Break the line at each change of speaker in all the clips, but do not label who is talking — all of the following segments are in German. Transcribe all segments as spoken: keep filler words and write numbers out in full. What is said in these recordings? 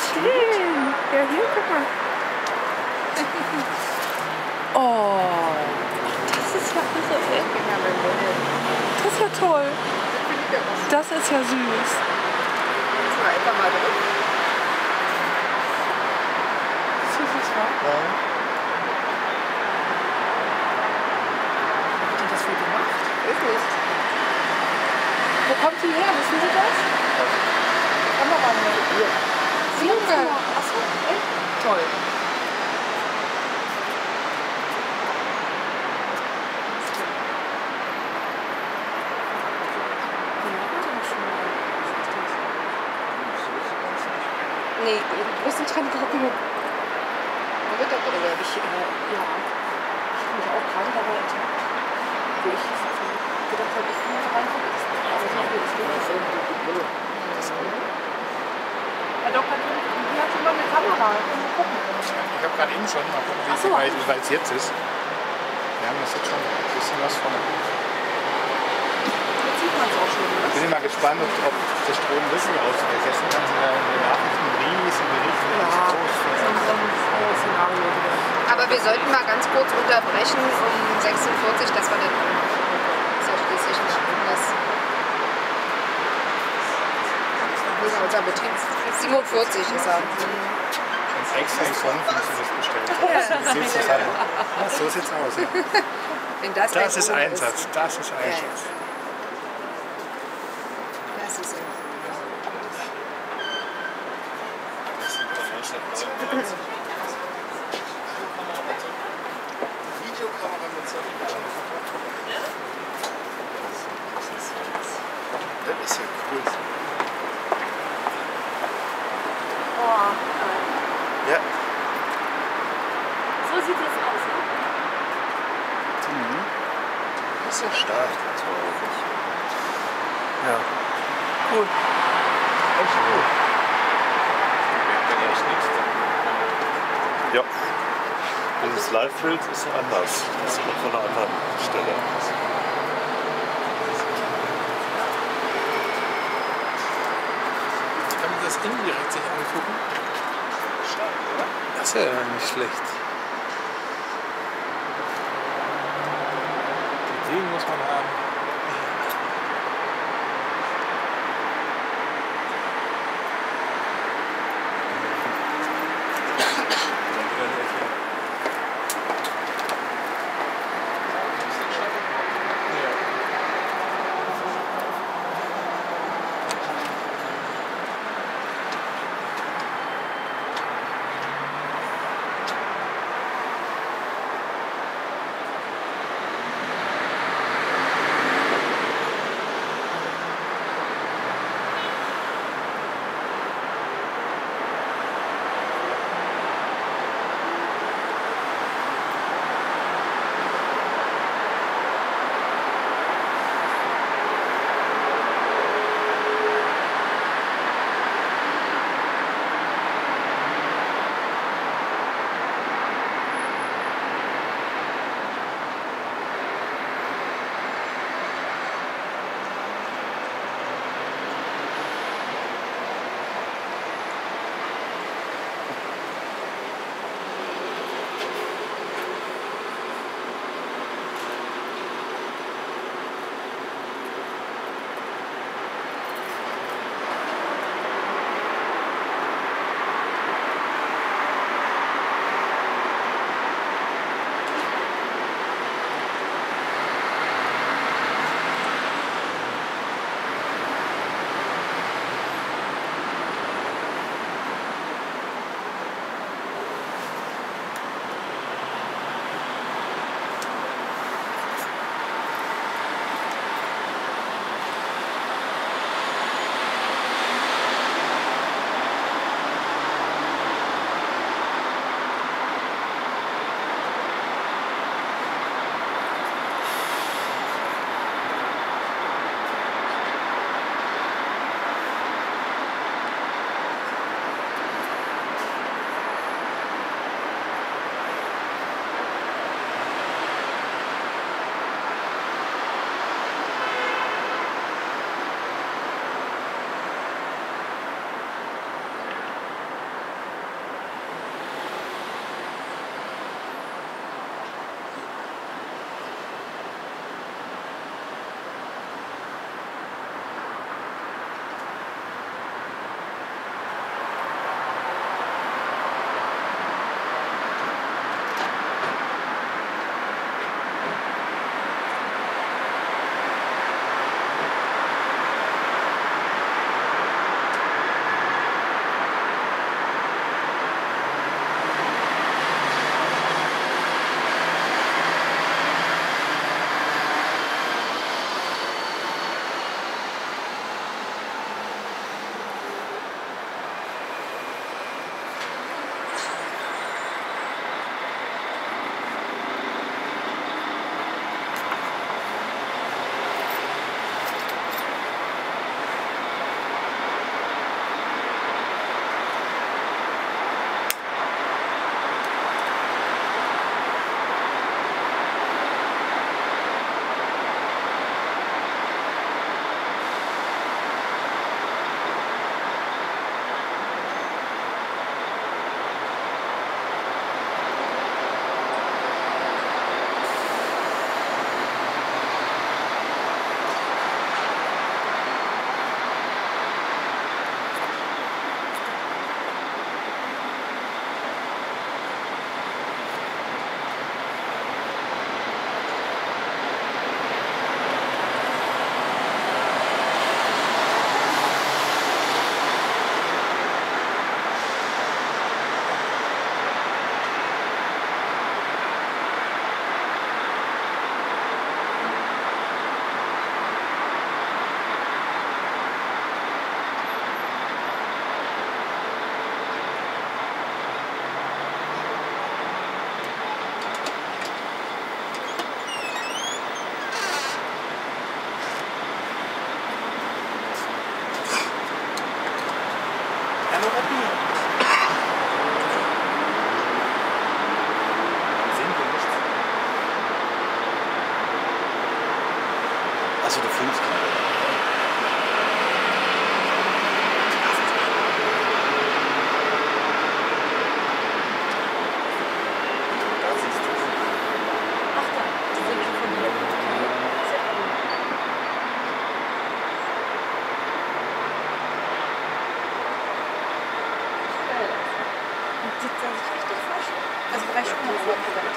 schön. Ja, hier, guck mal. Oh, das ist ja irre. Das ist ja toll. Das ist ja süß.
Jetzt mal einfach mal drin.
Süßes war.
Ja.
Habt ihr das wohl gemacht?
Ist nicht. Wo kommt die her? Wissen Sie das? Kameramann.
Hier.
Junge. Achso, echt?
Toll.
Nee, du bist nicht dran gucken.
Wo wird das oder
Ich, äh, ja. Ich habe mich auch gerade dabei ertappt, wo ich gedacht habe, ich kann mal reingucken. Aber ich habe jetzt nicht. Herr Doktor, du hast schon mal eine Kamera. Mal gucken.
Ich habe gerade eben schon, mal gucken, wie
Ach so.
weit wie weit es jetzt ist. Wir haben das jetzt schon ein bisschen was von.
Jetzt sieht man es auch schon,
Ich
oder?
bin mal gespannt, ob, ob der Strom wirklich ausfällt. Gestern haben sie ja in den Nachrichten riesen Bericht, wie es ausfällt.
Szenario wieder.
Aber wir sollten mal ganz kurz unterbrechen um sechsundvierzig, dass wir nicht. Das ist ja schließlich nicht anders. Das ist unser Betrieb. siebenundvierzig ist er.
Und extra in Sonnenfinster das bestellt. So sieht's das an. Ja, so sieht's aus. Ja.
Wenn das
Das
nicht
ist
oben
Einsatz. Das ist Einsatz.
Das ist er.
Videokamera mit Sonnenfinster. Das ist ja cool.
Oh,
Ja.
so sieht das aus. Ne?
Mhm. Das ist ja stark. Ja. Cool. Echt cool.
Ja. Dieses Live-Bild ist anders. Das kommt von einer anderen Stelle.
Kann man das indirekt sich angucken? Das ist ja nicht schlecht. Die Ideen muss man haben. Sehen wir nichts.
Achso, du filmst gerade.
Da siehst du es.
Ach da, die sehe ich von hier. Sehr cool. Geil. Und sieht da sich richtig frisch. Also drei Stunden vor gesagt.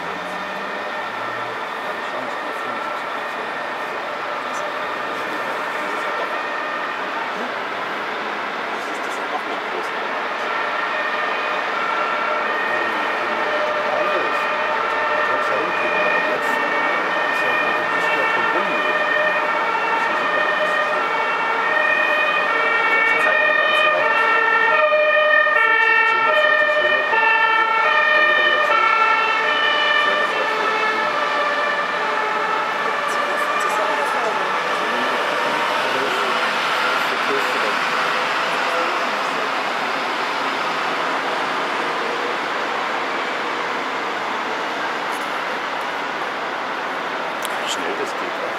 Wie schnell das geht, ja.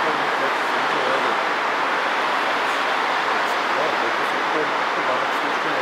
Ja, das ist cool.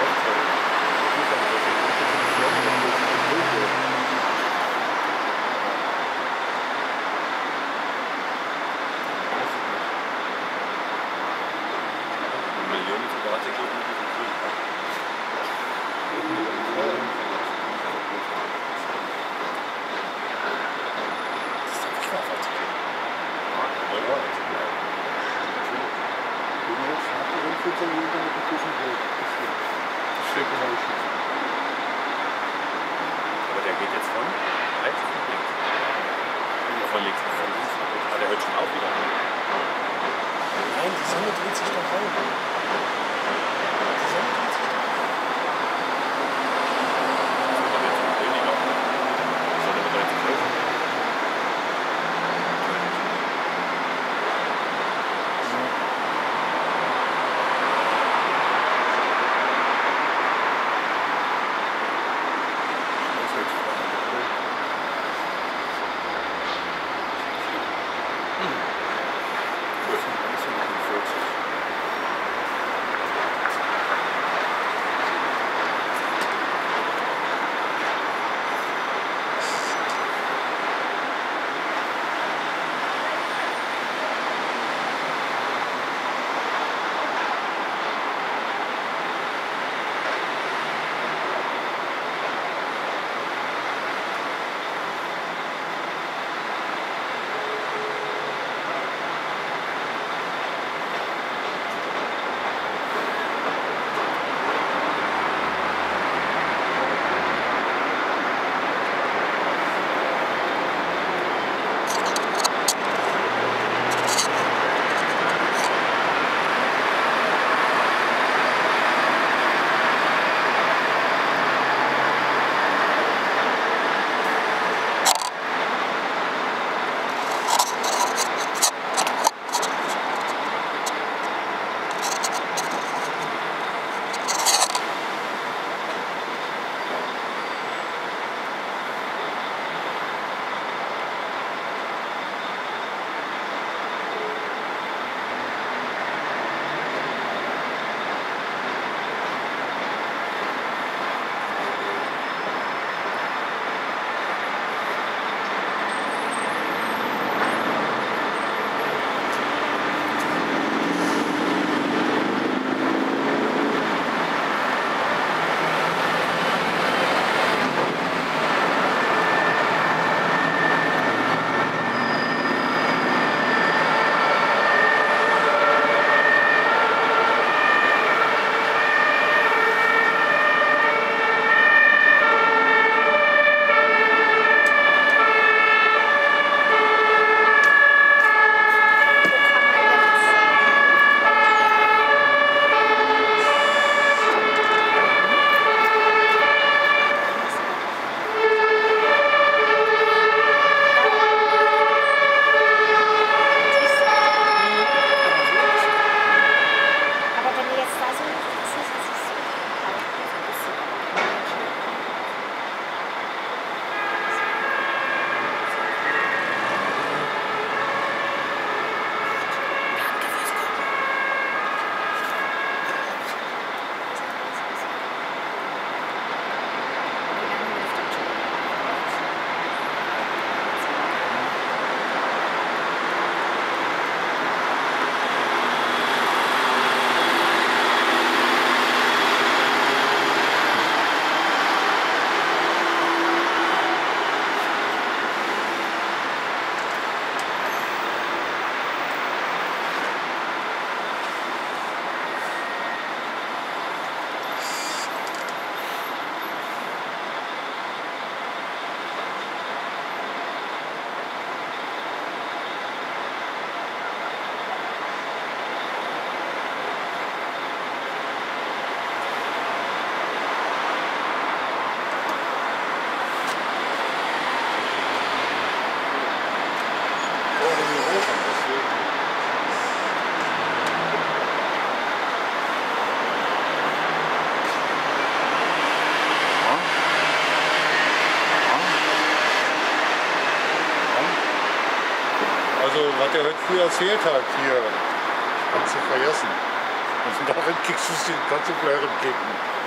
was er heute früh erzählt hat, hier, kannst du vergessen. Und darin kriegst du den ganzen Blören kicken.